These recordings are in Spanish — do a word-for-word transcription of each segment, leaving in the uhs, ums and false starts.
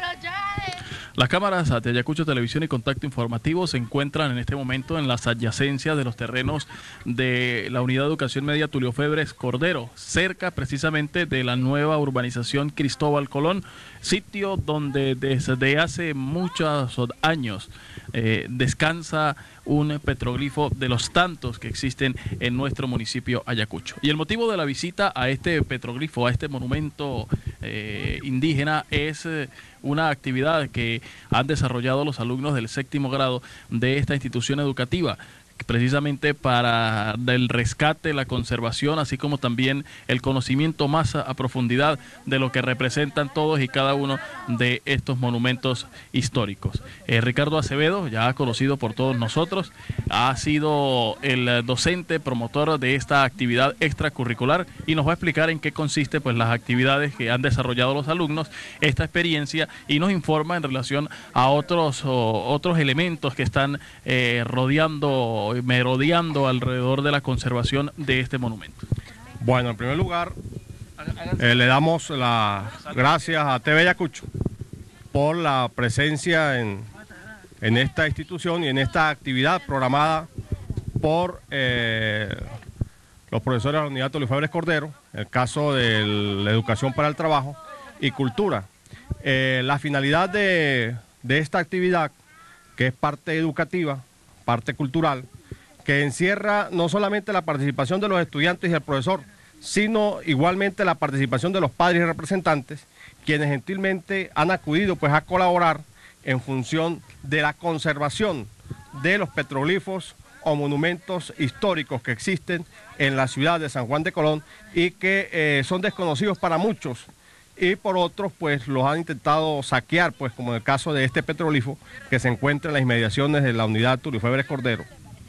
Las cámaras de Ayacucho Televisión y Contacto Informativo se encuentran en este momento en las adyacencias de los terrenos de la Unidad de Educación Media Tulio Febres Cordero, cerca precisamente de la nueva urbanización Cristóbal Colón, sitio donde desde hace muchos años eh, descansa un petroglifo de los tantos que existen en nuestro municipio Ayacucho. Y el motivo de la visita a este petroglifo, a este monumento eh, indígena, es eh, una actividad que han desarrollado los alumnos del séptimo grado de esta institución educativa, precisamente para el rescate, la conservación, así como también el conocimiento más a, a profundidad de lo que representan todos y cada uno de estos monumentos históricos. Eh, Ricardo Acevedo, ya conocido por todos nosotros, ha sido el docente promotor de esta actividad extracurricular y nos va a explicar en qué consiste pues las actividades que han desarrollado los alumnos, esta experiencia, y nos informa en relación a otros, o, otros elementos que están eh, rodeando merodeando alrededor de la conservación de este monumento. Bueno, en primer lugar, eh, le damos las gracias a T V Ayacucho por la presencia en, en esta institución y en esta actividad programada por eh, los profesores de la Unidad Tulio Febres Cordero, el caso de la educación para el trabajo y cultura. Eh, la finalidad de, de esta actividad, que es parte educativa, parte cultural, que encierra no solamente la participación de los estudiantes y el profesor, sino igualmente la participación de los padres y representantes, quienes gentilmente han acudido pues a colaborar en función de la conservación de los petroglifos o monumentos históricos que existen en la ciudad de San Juan de Colón y que eh, son desconocidos para muchos, y por otros pues los han intentado saquear, pues como en el caso de este petroglifo que se encuentra en las inmediaciones de la Unidad Tulio Febres Cordero.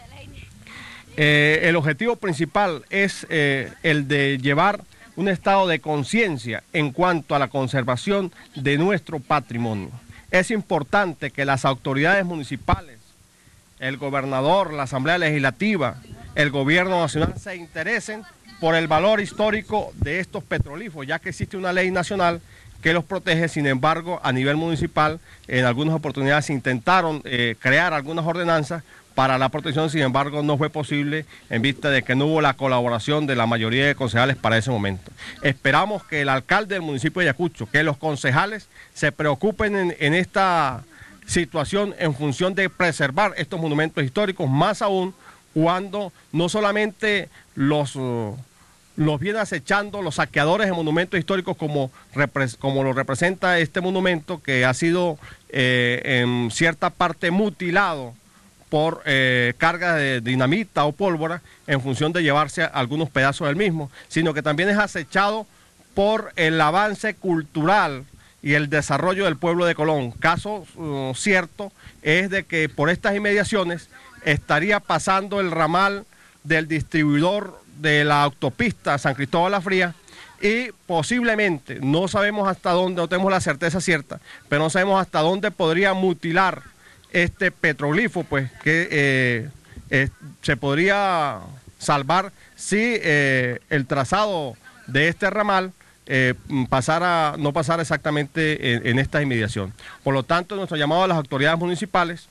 Eh, el objetivo principal es eh, el de llevar un estado de conciencia en cuanto a la conservación de nuestro patrimonio. Es importante que las autoridades municipales, el gobernador, la Asamblea Legislativa, el gobierno nacional se interesen por el valor histórico de estos petroglifos, ya que existe una ley nacional que los protege. Sin embargo, a nivel municipal, en algunas oportunidades se intentaron eh, crear algunas ordenanzas para la protección, sin embargo no fue posible en vista de que no hubo la colaboración de la mayoría de concejales para ese momento. Esperamos que el alcalde del municipio de Ayacucho, que los concejales se preocupen en, en esta situación en función de preservar estos monumentos históricos, más aún cuando no solamente los... Uh, los viene acechando los saqueadores de monumentos históricos como, como lo representa este monumento, que ha sido eh, en cierta parte mutilado por eh, cargas de dinamita o pólvora en función de llevarse algunos pedazos del mismo, sino que también es acechado por el avance cultural y el desarrollo del pueblo de Colón. Caso uh, cierto es de que por estas inmediaciones estaría pasando el ramal del distribuidor de la autopista San Cristóbal La Fría, y posiblemente, no sabemos hasta dónde, no tenemos la certeza cierta, pero no sabemos hasta dónde podría mutilar este petroglifo, pues que eh, eh, se podría salvar si eh, el trazado de este ramal eh, pasara, no pasara exactamente en, en esta inmediación. Por lo tanto, nuestro llamado a las autoridades municipales,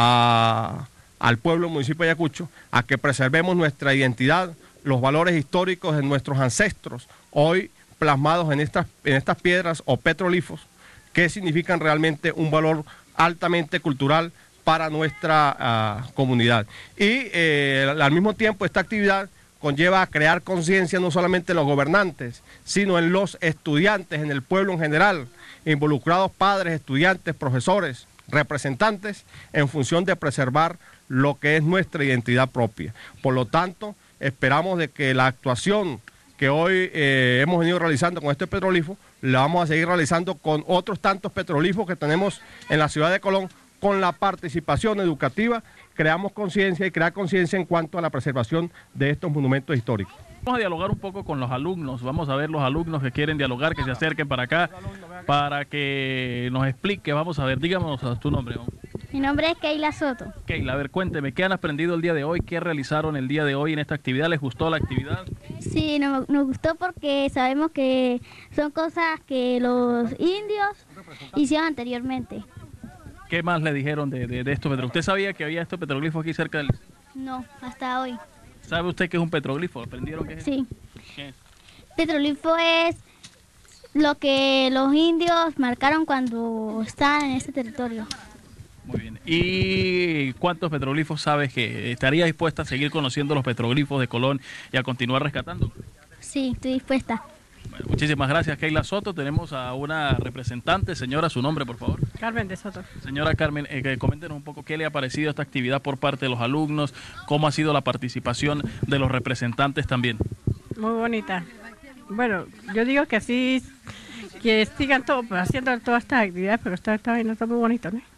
a, al pueblo del municipio de Ayacucho, a que preservemos nuestra identidad, los valores históricos de nuestros ancestros, hoy plasmados en estas, en estas piedras o petroglifos, que significan realmente un valor altamente cultural para nuestra uh, comunidad. Y eh, al mismo tiempo esta actividad conlleva a crear conciencia no solamente en los gobernantes, sino en los estudiantes, en el pueblo en general, involucrados padres, estudiantes, profesores, representantes, en función de preservar lo que es nuestra identidad propia. Por lo tanto, esperamos de que la actuación que hoy eh, hemos venido realizando con este petroglifo, la vamos a seguir realizando con otros tantos petroglifos que tenemos en la ciudad de Colón. Con la participación educativa, creamos conciencia y crear conciencia en cuanto a la preservación de estos monumentos históricos. Vamos a dialogar un poco con los alumnos, vamos a ver los alumnos que quieren dialogar, que se acerquen para acá, para que nos explique. Vamos a ver, díganos tu nombre. Mi nombre es Keila Soto. Keila, a ver, cuénteme, ¿qué han aprendido el día de hoy? ¿Qué realizaron el día de hoy en esta actividad? ¿Les gustó la actividad? Sí, nos, nos gustó porque sabemos que son cosas que los indios hicieron anteriormente. ¿Qué más le dijeron de, de, de estos petroglifos? ¿Usted sabía que había estos petroglifos aquí cerca del...? No, hasta hoy. ¿Sabe usted qué es un petroglifo? ¿Aprendieron qué es? Sí. ¿Qué es? Petroglifo es lo que los indios marcaron cuando estaban en este territorio. Muy bien. ¿Y cuántos petroglifos sabes que estaría dispuesta a seguir conociendo los petroglifos de Colón y a continuar rescatando? Sí, estoy dispuesta. Bueno, muchísimas gracias, Keila Soto. Tenemos a una representante. Señora, su nombre, por favor. Carmen de Soto. Señora Carmen, eh, que coméntenos un poco qué le ha parecido esta actividad por parte de los alumnos, cómo ha sido la participación de los representantes también. Muy bonita. Bueno, yo digo que así, que sigan todo, pues, haciendo todas estas actividades, pero está, está, está muy bonito, ¿no?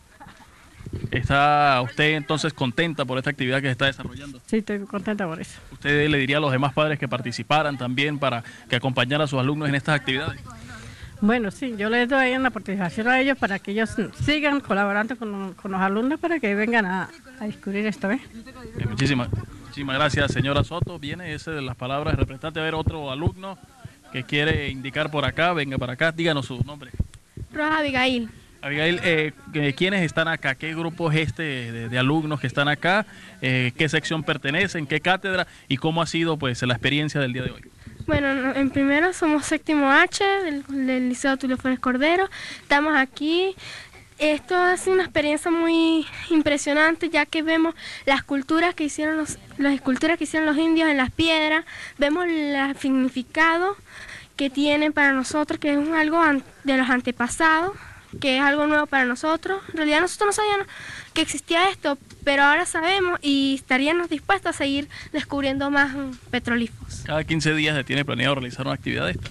¿Está usted entonces contenta por esta actividad que se está desarrollando? Sí, estoy contenta por eso. ¿Usted le diría a los demás padres que participaran también para que acompañaran a sus alumnos en estas actividades? Bueno, sí, yo les doy una participación a ellos para que ellos sigan colaborando con, con los alumnos para que vengan a, a descubrir esto, ¿eh? Bien, muchísimas, muchísimas gracias, señora Soto. Viene ese de las palabras del representante. A ver, otro alumno que quiere indicar por acá, venga para acá, díganos su nombre. Rosa Abigail. Abigail, eh, ¿quiénes están acá? ¿Qué grupo es este de, de alumnos que están acá? Eh, ¿Qué sección pertenecen? ¿Qué cátedra? ¿Y cómo ha sido pues la experiencia del día de hoy? Bueno, en primero somos séptimo H del, del Liceo Tulio Férez Cordero. Estamos aquí. Esto ha sido una experiencia muy impresionante, ya que vemos las esculturas que hicieron los, las esculturas que hicieron los indios en las piedras, vemos el significado que tienen para nosotros, que es algo de los antepasados, que es algo nuevo para nosotros. En realidad nosotros no sabíamos que existía esto, pero ahora sabemos y estaríamos dispuestos a seguir descubriendo más petroglifos. ¿Cada quince días se tiene planeado realizar una actividad de esta?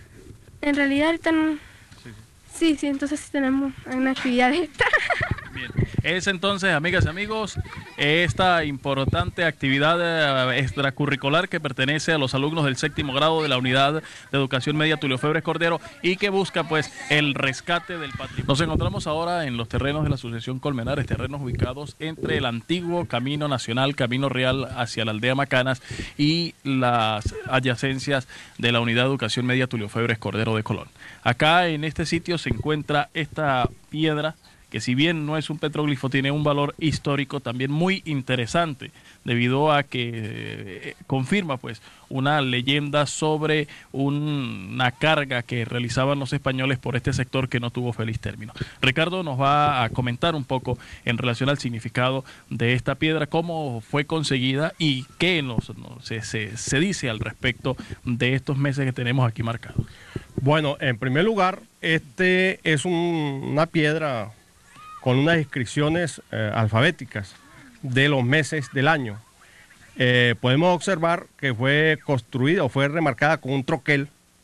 En realidad ahorita no... Sí, sí, sí, entonces sí tenemos una actividad de esta. Bien, es entonces, amigas y amigos, esta importante actividad eh, extracurricular que pertenece a los alumnos del séptimo grado de la Unidad de Educación Media Tulio Febres Cordero y que busca pues el rescate del patrimonio. Nos encontramos ahora en los terrenos de la Asociación Colmenares, terrenos ubicados entre el antiguo Camino Nacional, Camino Real hacia la aldea Macanas y las adyacencias de la Unidad de Educación Media Tulio Febres Cordero de Colón. Acá en este sitio se encuentra esta piedra que si bien no es un petroglifo, tiene un valor histórico también muy interesante, debido a que eh, confirma pues una leyenda sobre un, una carga que realizaban los españoles por este sector que no tuvo feliz término. Ricardo nos va a comentar un poco en relación al significado de esta piedra, cómo fue conseguida y qué nos, nos, se, se, se dice al respecto de estos meses que tenemos aquí marcados. Bueno, en primer lugar, este es un, una piedra con unas inscripciones eh, alfabéticas de los meses del año. Eh, podemos observar que fue construida o fue remarcada con un troquel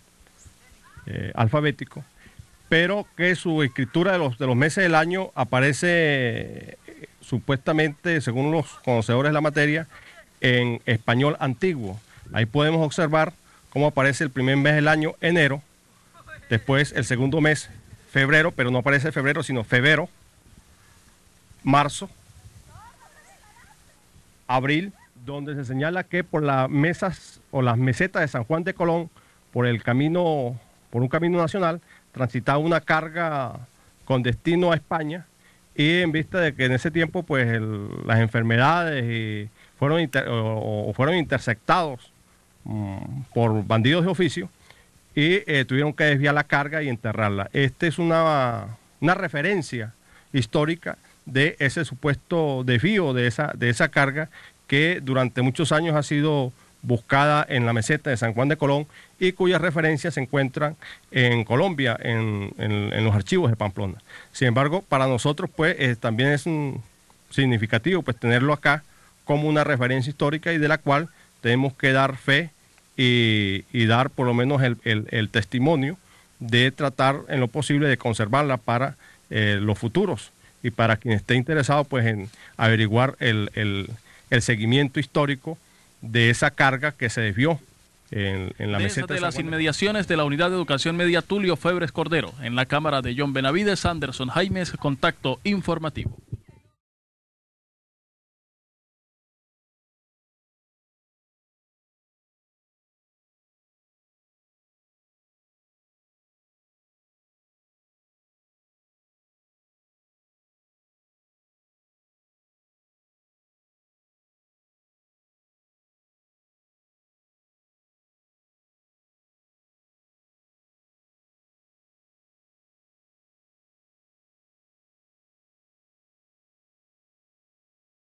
eh, alfabético, pero que su escritura de los, de los meses del año aparece eh, supuestamente, según los conocedores de la materia, en español antiguo. Ahí podemos observar cómo aparece el primer mes del año, enero, después el segundo mes, febrero, pero no aparece febrero, sino febrero, marzo, abril, donde se señala que por las mesas o las mesetas de San Juan de Colón, por el camino, por un camino nacional, transitaba una carga con destino a España, y en vista de que en ese tiempo pues el, las enfermedades y fueron, inter, o, o fueron interceptados um, por bandidos de oficio, y eh, tuvieron que desviar la carga y enterrarla. Esta es una, una referencia histórica de ese supuesto desvío de esa, de esa carga que durante muchos años ha sido buscada en la meseta de San Juan de Colón y cuyas referencias se encuentran en Colombia, en, en, en los archivos de Pamplona. Sin embargo, para nosotros pues eh, también es un significativo pues tenerlo acá como una referencia histórica y de la cual tenemos que dar fe y, y dar por lo menos el, el, el testimonio de tratar en lo posible de conservarla para eh, los futuros. Y para quien esté interesado pues en averiguar el, el, el seguimiento histórico de esa carga que se desvió en, en la meseta de las inmediaciones de la Unidad de Educación Media Tulio Febres Cordero, en la cámara de John Benavides, Anderson Jaimes, Contacto Informativo.